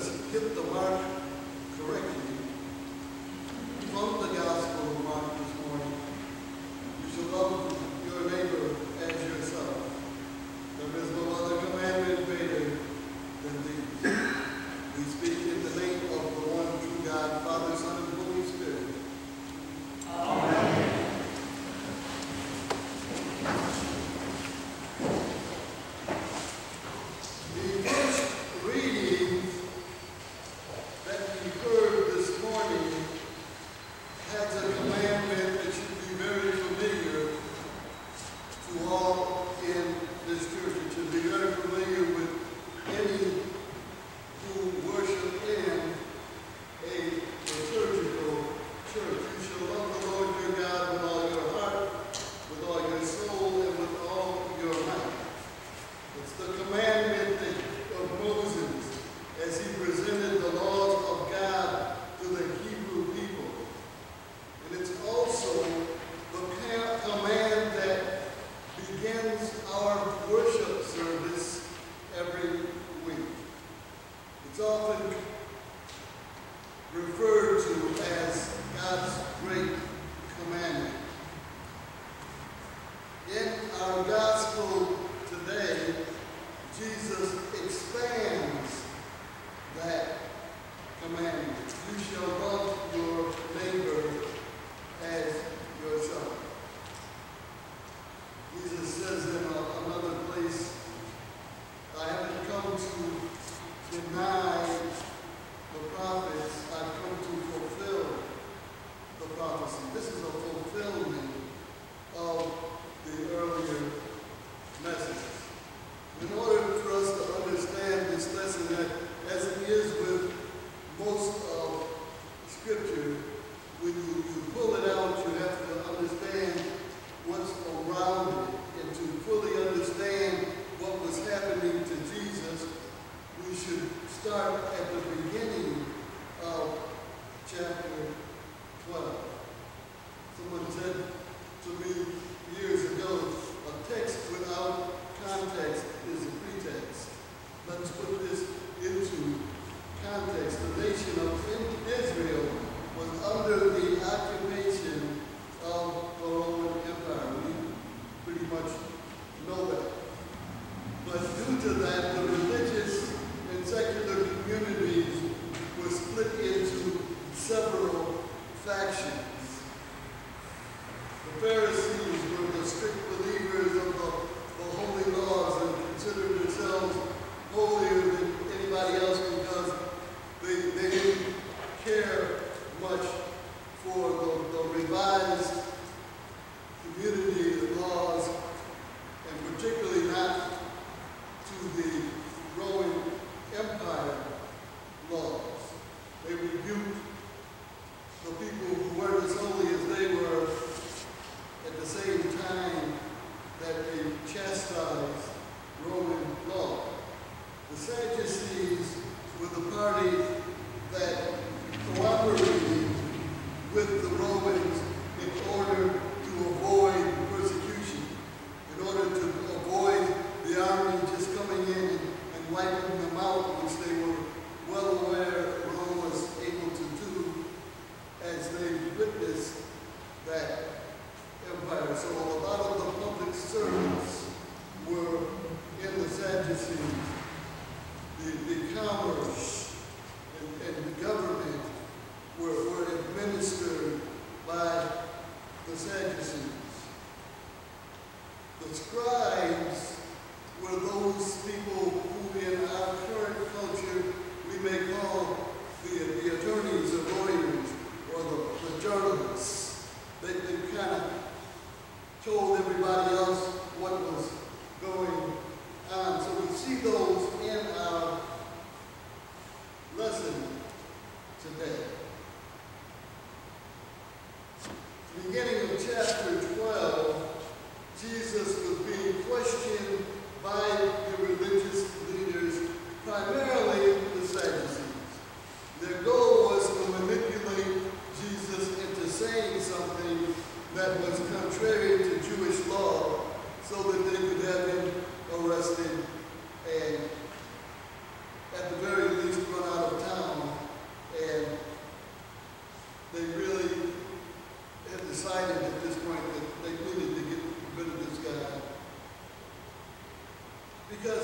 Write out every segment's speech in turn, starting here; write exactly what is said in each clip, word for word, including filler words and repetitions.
us hit the mark correctly from the Gospel of Mark this morning. You shall love your neighbor as yourself. There is no other commandment greater than these. We speak in the name of the one true God, Father, Son, and Holy Spirit. Amen. The first reading that we heard this morning has a commandment that should be very familiar to all in this church. It should be very familiar with any who worship in a liturgical church. You shall love the Lord your God with all your heart, with all your soul, and with all your might. It's the commandment that, of Moses as he presented the laws of God to the Hebrew people. And it's also the command that begins our worship service every week. It's often referred to as God's great commandment. In our gospel today, Jesus expands that commandment. You shall love your neighbor as yourself. Jesus says in a, another place, I haven't come to deny the prophets, I've come to fulfill the prophecy. This is a fulfillment of the earlier messages. In order for us to understand this lesson, that as it is with most of Scripture, when you, you pull it out, you have to understand what's around it. And to fully understand what was happening to Jesus, we should start at the beginning of chapter twelve. Someone said to me years ago, a text without context is a pretext. Let's put this into context. The nation of Israel was under the occupation of the Roman Empire. We pretty much know that. But due to that, the religious and secular communities were split into several factions. The Pharisees were the strict believers of the, the holy laws and considered themselves holier than anybody else because they, they didn't care much for the, the revised community laws, and particularly not to the Roman Empire laws. They rebuked the people who weren't as holy as they were at the same time that they chastised Roman law. The Sadducees were the party that cooperated with the Romans in order to avoid persecution, in order to avoid the army just coming in and, and wiping them out, which they were well aware Rome was able to do as they witnessed that empire. So a lot of the public servants were in the Sadducees. The, the commerce and, and the government were, were administered by the Sadducees. The scribes were those people who in our current culture we may call the, the attorneys or lawyers or the, the journalists. They, they kind of told everybody else what was going on. So we see those in our lesson today. Beginning of chapter twelve, Jesus was being questioned by the religious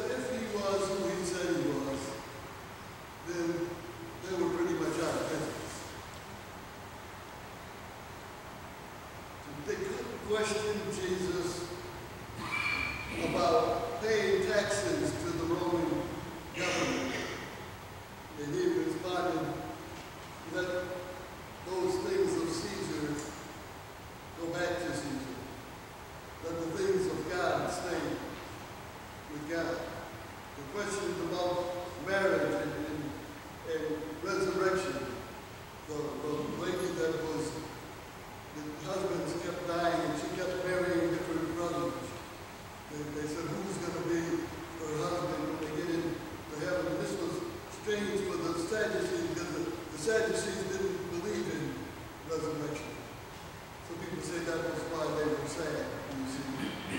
if he was who he said he was, then they were pretty much out of business. They couldn't question Jesus about paying taxes to the Roman government. And he responded, let those things of Caesar go back to Caesar. Let the things of God stay with God. The questions about marriage and, and, and resurrection, the, the lady that was, the husbands kept dying and she kept marrying different brothers. They, they said, who's going to be her husband when they get into heaven? And this was strange for the Sadducees because the, the Sadducees didn't believe in resurrection. Some people say that was why they were sad, you see.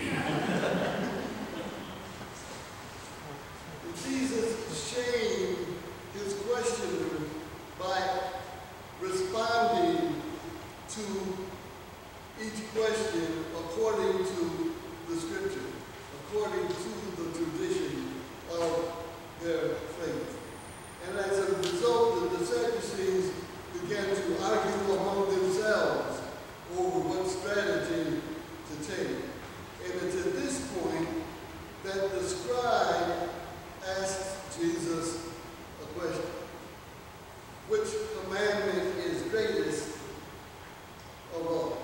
Jesus shamed his questioner by responding to each question according to the scripture, according to the tradition of their faith. And as a result, the Sadducees began to argue among themselves over what strategy to take. And it's at this point that the scribe asked Jesus a question. Which commandment is greatest of all?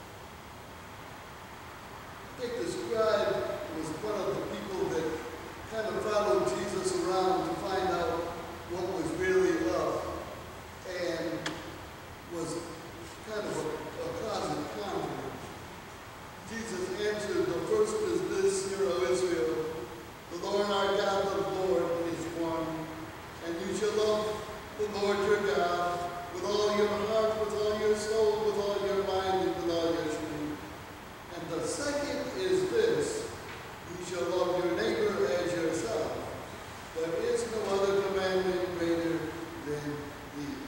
I think the scribe was one of the people that kind of followed Jesus around to find out what was really up and was kind of a, a closet convert. Jesus answered, the first is this, Hear, O Israel, the Lord our God, the Lord is one, and you shall love the Lord your God with all your heart, with all your soul, with all your mind, and with all your strength. And the second is this, you shall love your neighbor as yourself. There is no other commandment greater than these.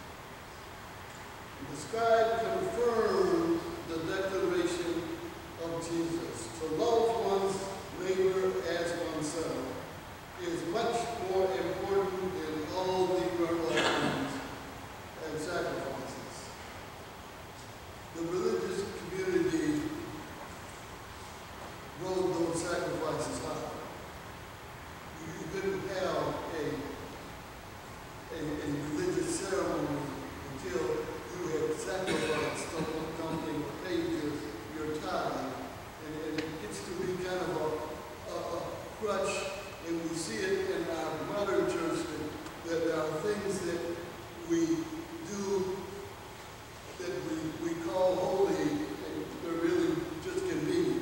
And the scribe confirmed the declaration of Jesus. To love one's neighbor as oneself is much more important than all the burnt offerings and sacrifices. The religious community rode those sacrifices high. You couldn't have a, a, a religious ceremony until you had sacrificed something or paid your, your tithe. And, and it gets to be kind of a, a, a crutch, and we see it in our modern church that, that there are things that we do that we, we call holy, and they're really just convenient.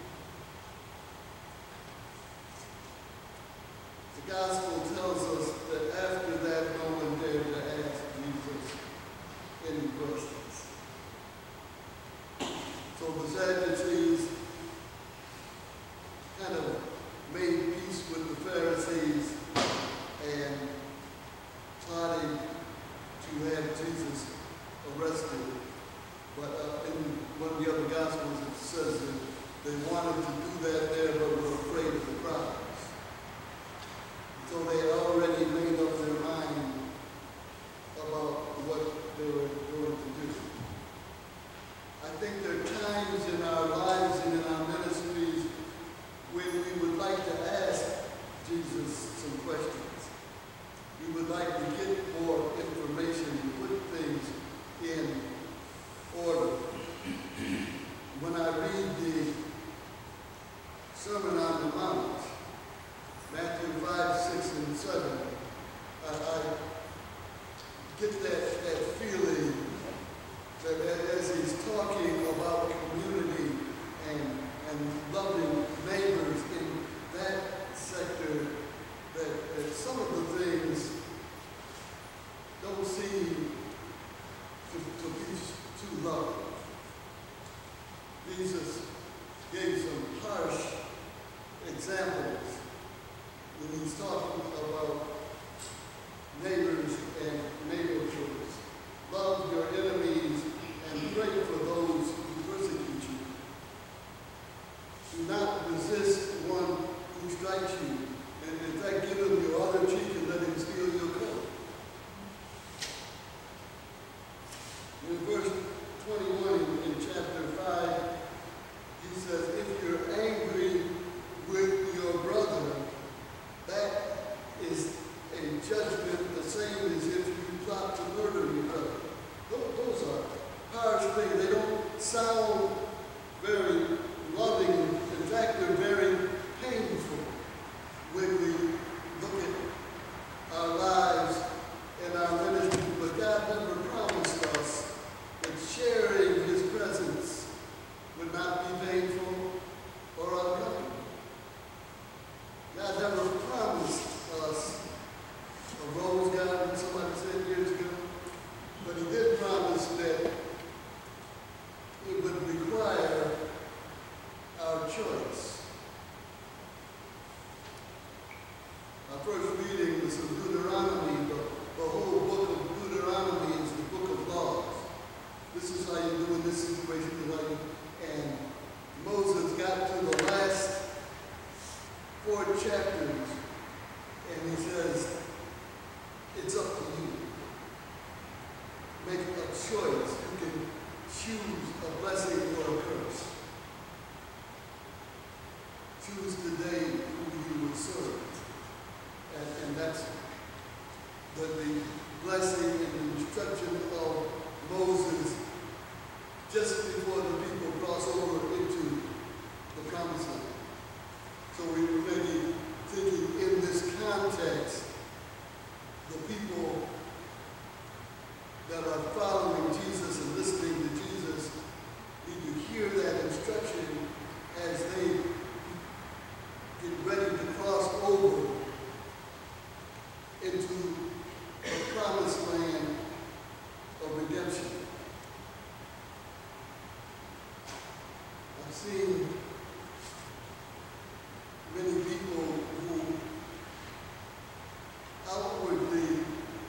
The gospel tells us that after that, no one dared to ask Jesus any questions. So the Sadducees kind of made peace with the Pharisees and plotted to have Jesus arrested. But uh, in one of the other Gospels it says that they wanted to do that there but were afraid of the crowds. So they had already made up their mind about what they were going to do. I think there are times in our lives and in our ministries when we would like to ask Jesus some questions. We would like to get more information and put things in order. When I read the Sermon on the Mount, Matthew five, six, and seven, I, I get that, that feeling that as he's talking about community and, and loving neighbors in that sector, that, that some of the things don't seem to, to be too loving. Jesus gave some harsh examples when he's talking about neighbors and neighborhoods. Love your enemies and pray for those who persecute you. Do not resist one who strikes you. judgment the same as if you plot to murder your brother. Those, those are harsh things. They don't sound very loving. In fact, they're very painful when we look at our lives and our ministry. But God never promised us that sharing His presence would not be painful or uncomfortable. God never promised us a rose garden, somebody said years ago, but He did promise that it would require our choice. Our first reading was from Deuteronomy. The, the whole book of Deuteronomy is the book of laws. This is how you do in this situation. And Moses got to the last four chapters, and he says, it's up to you. Make a choice. You can choose a blessing or a curse. Choose today who you will serve. And, and that's the, the blessing and the instruction of Moses just before the people cross over into the promised land. So we were maybe thinking in this context, the people that are following Jesus and listening to Jesus need to hear that instruction as they get ready to cross over into the promised land of redemption. I've seen many people who outwardly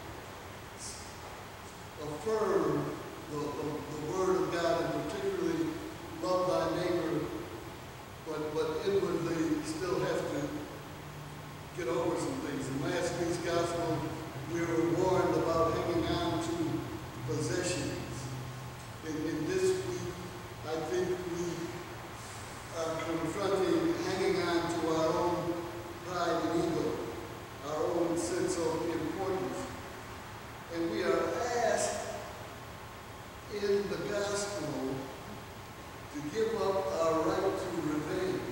affirm the, the, the Word of God and particularly love thy neighbor, but, but inwardly still have to get over some things. In last week's gospel, we were warned about hanging on to possessions. In, in this week, I think we are confronting hanging on to our own pride and ego, our own sense of importance. And we are asked in the gospel to give up our right to revenge.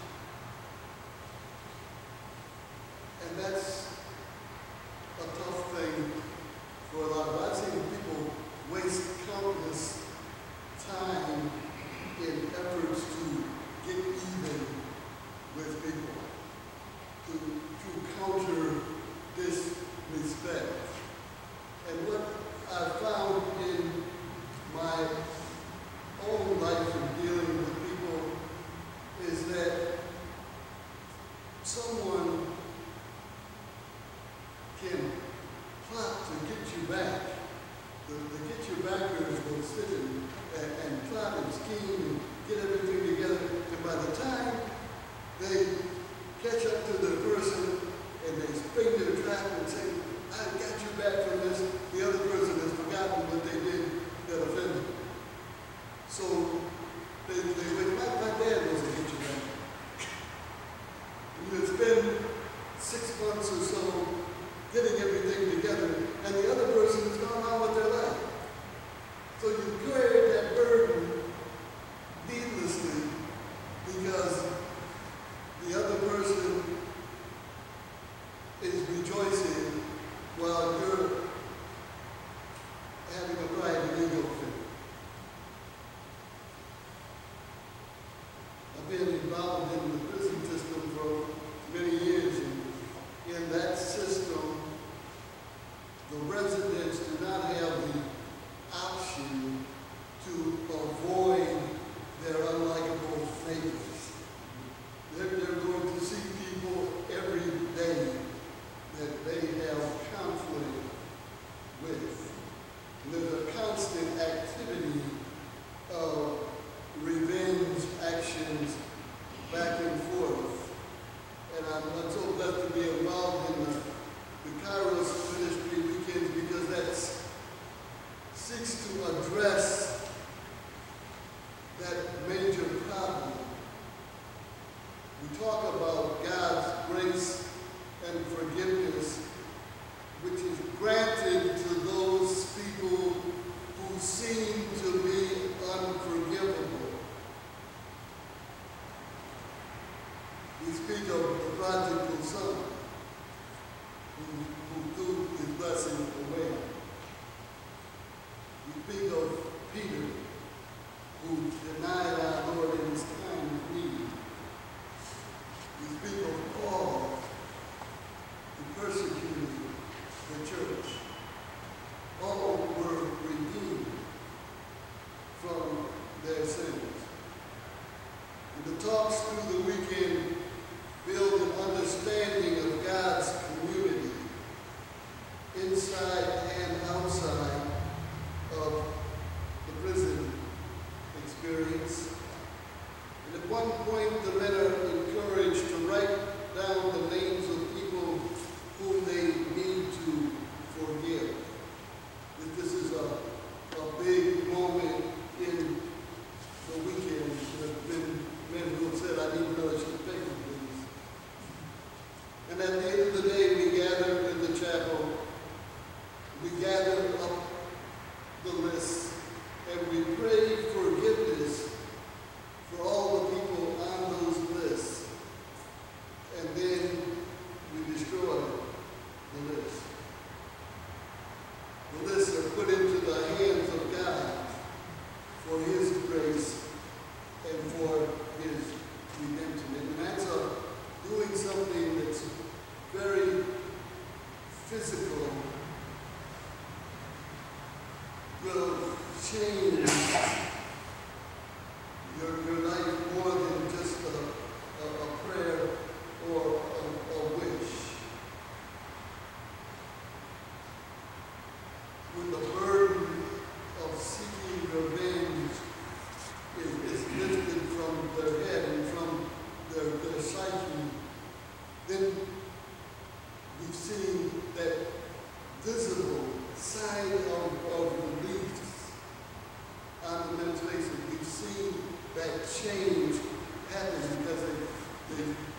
And that's a tough thing for a lot of us. I've seen people waste countless time in efforts to get even with people, to, to counter disrespect. And what I found in my own life of dealing with people is that someone can plot to get you back. The, the get you backers will sit and, and, and plot and scheme and get everything together. And by the time they catch up to the person and they spring their trap and say, I got you back from this, the other person has forgotten what they did that offended them. So they, they went, my, my dad was a get you back. And it's been six months or so getting everything together, and the other person has gone on with their life. So you carry that burden needlessly because the other person is rejoicing while you're having a pride and ego fit. I've been involved in the prison system for many years, and in that system, the residents do not have the option to avoid their unlikable neighbors. They're, they're going to see people every day that they have conflict who, who threw his blessing away. We think of Peter, who denied our Lord in his time of need. We speak of Paul, who persecuted the church. All were redeemed from their sins. And the talks through the weekend build an understanding of God's community inside and outside of the prison experience. And at one point, the letter encouraged to write down the names of people whom they need to forgive. That this is a, a big moment in the weekend. There have been men who have said, I need another sheet of paper, please. And at the end of the day, we gather in the chapel. We gather up the list, and we pray forgiveness for all the people on those lists. And then we destroy the list. The lists are put into the hands of God for his grace and for his redemption. And that's a, doing something that's very physical, will change your, your life more than just a, a, a prayer or a, a wish. When the burden of seeking revenge is, is lifted from their head and from their, their psyche, then we've seen that visible side of, of relief on the men's faces. We've seen that change happen because they, they